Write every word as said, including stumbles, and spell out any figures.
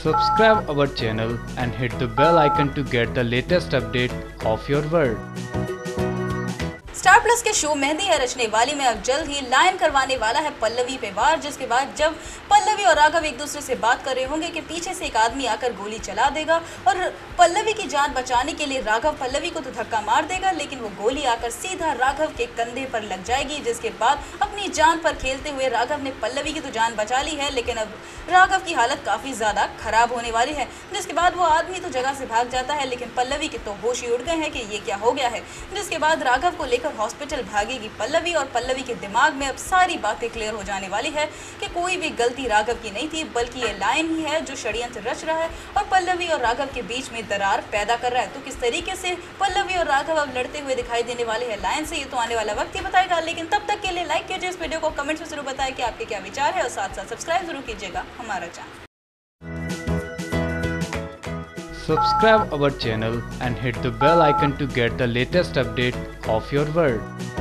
Subscribe our channel and hit the bell icon to get the latest update of your world. Star Plus के show मेहंदी है रचने वाली में अब जल्द ही लाइन करवाने वाला है पल्लवी पे वार, जिसके बाद जब पल्लवी और राघव एक दूसरे से बात कर रहे होंगे कि पीछे से एक आदमी आकर गोली चला देगा और पल्लवी की जान बचाने के लिए राघव पल्लवी को तो धक्का मार देगा, लेकिन वो गोली आकर सीधा राघव के कंधे पर लग जाएगी। जिसके बाद अपनी जान पर खेलते हुए राघव ने पल्लवी की तो जान बचा ली है, लेकिन अब राघव की हालत काफ़ी ज़्यादा खराब होने वाली है। जिसके बाद वो आदमी तो जगह से भाग जाता है, लेकिन पल्लवी के तो होश ही उड़ गए हैं कि ये क्या हो गया है। जिसके बाद राघव को लेकर हॉस्पिटल भागेगी पल्लवी और पल्लवी के दिमाग में अब सारी बातें क्लियर हो जाने वाली है कि कोई भी गलती राघव की नहीं थी, बल्कि ये लाइन ही है जो षड्यंत्र रच रहा है और पल्लवी और राघव के बीच में दरार पैदा कर रहा है। तो किस तरीके से पल्लवी और राघव अब लड़ते हुए दिखाई देने वाले हैं लाइन से, ये तो आने वाला वक्त ही बताएगा। लेकिन तब तक के लिए लाइक कीजिए इस वीडियो को, कमेंट्स में जरूर बताएं कि आपके क्या विचार है और साथ साथ सब्सक्राइब जरूर कीजिएगा हमारा channel. Subscribe our channel and hit the bell icon to get the latest update of your world.